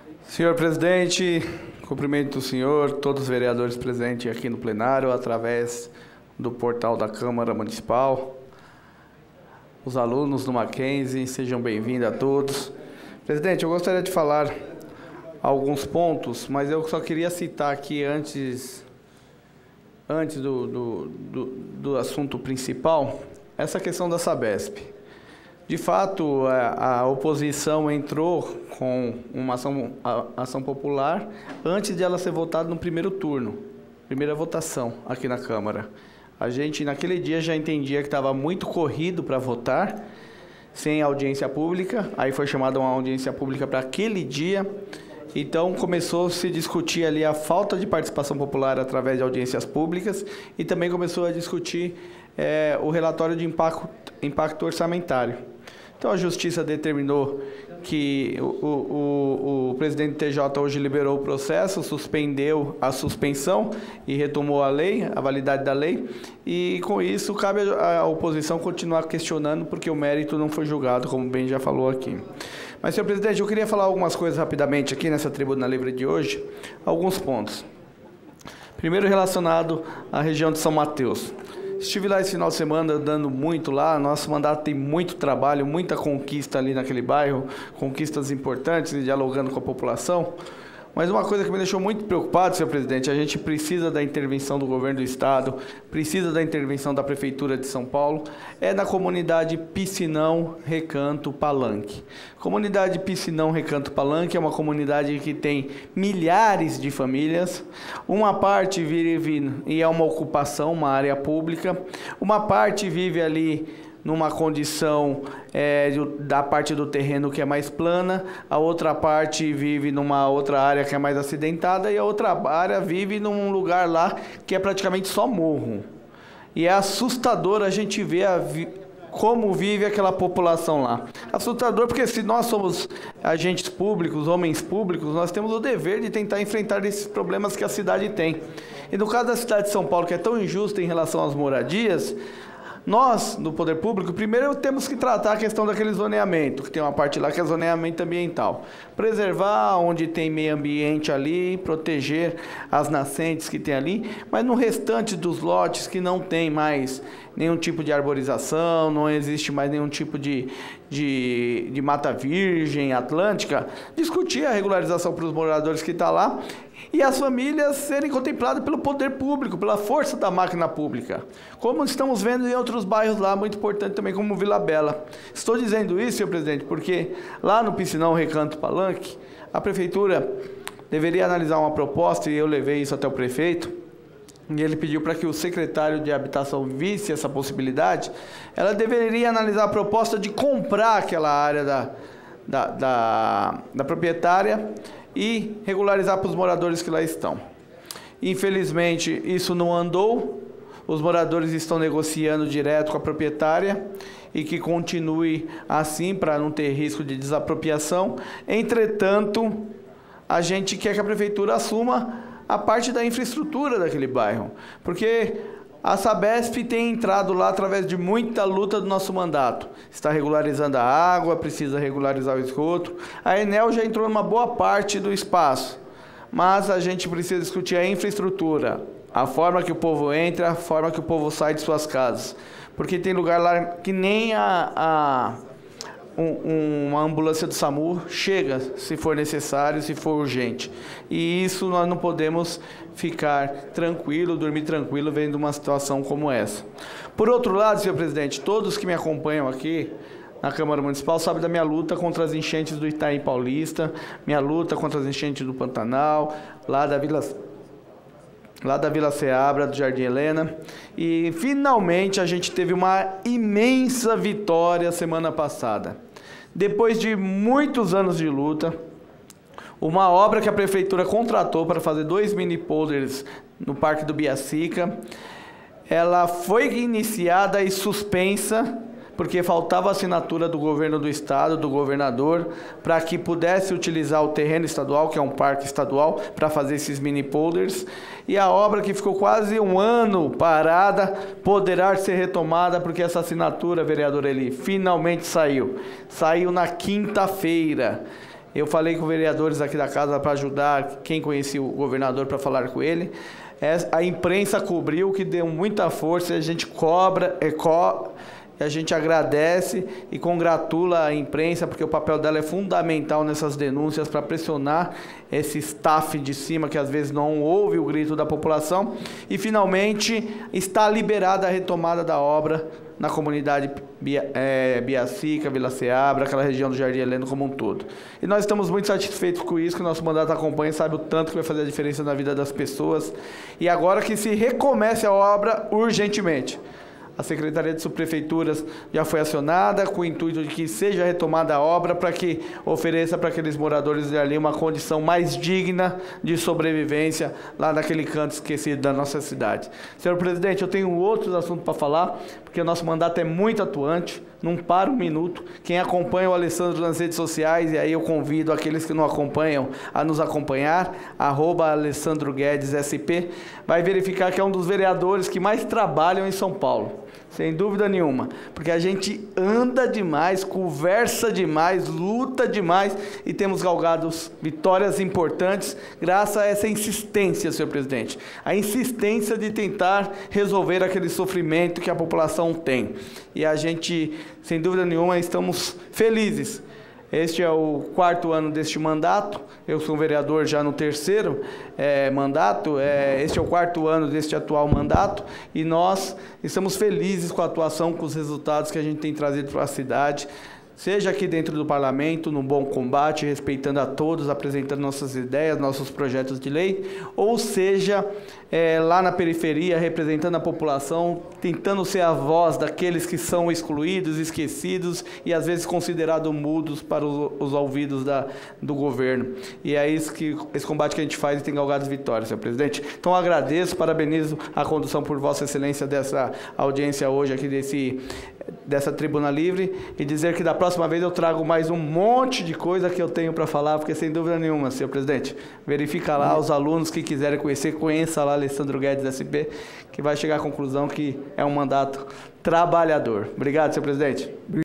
Senhor presidente, cumprimento o senhor, todos os vereadores presentes aqui no plenário, através do portal da Câmara Municipal, os alunos do Mackenzie, sejam bem-vindos a todos. Presidente, eu gostaria de falar alguns pontos, mas eu só queria citar aqui antes do assunto principal, essa questão da Sabesp. De fato, a oposição entrou com uma ação popular antes de ela ser votada no primeiro turno, primeira votação aqui na Câmara. A gente, naquele dia, já entendia que estava muito corrido para votar, sem audiência pública, aí foi chamada uma audiência pública para aquele dia, então começou a se discutir ali a falta de participação popular através de audiências públicas e também começou a discutir o relatório de impacto orçamentário. Então, a Justiça determinou que o presidente do TJ hoje liberou o processo, suspendeu a suspensão e retomou a lei, a validade da lei, e com isso cabe à oposição continuar questionando porque o mérito não foi julgado, como bem já falou aqui. Mas, senhor presidente, eu queria falar algumas coisas rapidamente aqui nessa tribuna livre de hoje, alguns pontos. Primeiro, relacionado à região de São Mateus. Estive lá esse final de semana andando muito lá, nosso mandato tem muito trabalho, muita conquista ali naquele bairro, conquistas importantes, dialogando com a população. Mas uma coisa que me deixou muito preocupado, senhor presidente, a gente precisa da intervenção do governo do estado, precisa da intervenção da Prefeitura de São Paulo, é na comunidade Piscinão, Recanto, Palanque. Comunidade Piscinão, Recanto, Palanque é uma comunidade que tem milhares de famílias, uma parte vive e é uma ocupação, uma área pública, uma parte vive ali numa condição da parte do terreno que é mais plana, a outra parte vive numa outra área que é mais acidentada e a outra área vive num lugar lá que é praticamente só morro. E é assustador a gente ver como vive aquela população lá. Assustador porque se nós somos agentes públicos, homens públicos, nós temos o dever de tentar enfrentar esses problemas que a cidade tem. E no caso da cidade de São Paulo, que é tão injusta em relação às moradias, nós, do poder público, primeiro temos que tratar a questão daquele zoneamento, que tem uma parte lá que é zoneamento ambiental. Preservar onde tem meio ambiente ali, proteger as nascentes que tem ali, mas no restante dos lotes que não tem mais nenhum tipo de arborização, não existe mais nenhum tipo de mata virgem, atlântica, discutir a regularização para os moradores que estão lá e as famílias serem contempladas pelo poder público, pela força da máquina pública. Como estamos vendo em outros bairros lá, muito importante também, como Vila Bela. Estou dizendo isso, senhor presidente, porque lá no Piscinão, Recanto, Palanque, a Prefeitura deveria analisar uma proposta, e eu levei isso até o prefeito, e ele pediu para que o secretário de Habitação visse essa possibilidade. Ela deveria analisar a proposta de comprar aquela área da proprietária e regularizar para os moradores que lá estão. Infelizmente, isso não andou, os moradores estão negociando direto com a proprietária e que continue assim para não ter risco de desapropriação. Entretanto, a gente quer que a Prefeitura assuma a parte da infraestrutura daquele bairro, porque a Sabesp tem entrado lá através de muita luta do nosso mandato. Está regularizando a água, precisa regularizar o esgoto. A Enel já entrou numa boa parte do espaço, mas a gente precisa discutir a infraestrutura, a forma que o povo entra, a forma que o povo sai de suas casas. Porque tem lugar lá que nem uma ambulância do SAMU chega, se for necessário, se for urgente. E isso nós não podemos ficar tranquilo, dormir tranquilo, vendo uma situação como essa. Por outro lado, senhor presidente, todos que me acompanham aqui na Câmara Municipal sabem da minha luta contra as enchentes do Itaim Paulista, minha luta contra as enchentes do Pantanal, lá da Vila Seabra, do Jardim Helena, e finalmente a gente teve uma imensa vitória semana passada. Depois de muitos anos de luta, uma obra que a Prefeitura contratou para fazer 2 mini polders no Parque do Biacica, ela foi iniciada e suspensa, porque faltava assinatura do governo do estado, do governador, para que pudesse utilizar o terreno estadual, que é um parque estadual, para fazer esses mini polders. E a obra, que ficou quase um ano parada, poderá ser retomada, porque essa assinatura, vereador Eli, finalmente saiu. Saiu na quinta-feira. Eu falei com vereadores aqui da casa para ajudar quem conhecia o governador para falar com ele. A imprensa cobriu, que deu muita força, e a gente cobra, a gente agradece e congratula a imprensa, porque o papel dela é fundamental nessas denúncias para pressionar esse staff de cima que às vezes não ouve o grito da população. E finalmente está liberada a retomada da obra na comunidade Biacica, Vila Seabra, aquela região do Jardim Heleno como um todo. E nós estamos muito satisfeitos com isso, que o nosso mandato acompanha, sabe o tanto que vai fazer a diferença na vida das pessoas. E agora que se recomece a obra urgentemente. A Secretaria de Subprefeituras já foi acionada com o intuito de que seja retomada a obra para que ofereça para aqueles moradores de ali uma condição mais digna de sobrevivência lá naquele canto esquecido da nossa cidade. Senhor presidente, eu tenho outros assuntos para falar, porque o nosso mandato é muito atuante, não para um minuto. Quem acompanha o Alessandro nas redes sociais, e aí eu convido aqueles que não acompanham a nos acompanhar, @AlessandroGuedesSP, vai verificar que é um dos vereadores que mais trabalham em São Paulo. Sem dúvida nenhuma, porque a gente anda demais, conversa demais, luta demais e temos galgado vitórias importantes graças a essa insistência, senhor presidente. A insistência de tentar resolver aquele sofrimento que a população tem. E a gente, sem dúvida nenhuma, estamos felizes. Este é o 4º ano deste mandato, eu sou um vereador já no 3º mandato, este é o 4º ano deste atual mandato, e nós estamos felizes com a atuação, com os resultados que a gente tem trazido para a cidade, seja aqui dentro do parlamento, num bom combate, respeitando a todos, apresentando nossas ideias, nossos projetos de lei, ou seja, lá na periferia, representando a população, tentando ser a voz daqueles que são excluídos, esquecidos e às vezes considerados mudos para os ouvidos do governo. E é isso que esse combate que a gente faz e tem galgado vitórias, senhor presidente. Então agradeço, parabenizo a condução por Vossa Excelência dessa audiência hoje aqui dessa tribuna livre, e dizer que da próxima vez eu trago mais um monte de coisa que eu tenho para falar, porque sem dúvida nenhuma, senhor presidente, verifica lá, os alunos que quiserem conhecer, conheça lá Alessandro Guedes SP, que vai chegar à conclusão que é um mandato trabalhador. Obrigado, senhor presidente.